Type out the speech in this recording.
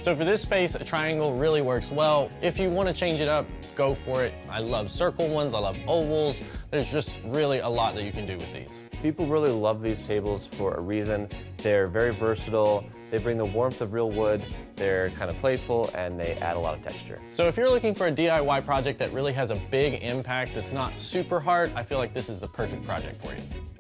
So for this space, a triangle really works well. If you want to change it up, go for it. I love circle ones, I love ovals. There's just really a lot that you can do with these. People really love these tables for a reason. They're very versatile, they bring the warmth of real wood, they're kind of playful, and they add a lot of texture. So if you're looking for a DIY project that really has a big impact that's not super hard, I feel like this is the perfect project for you.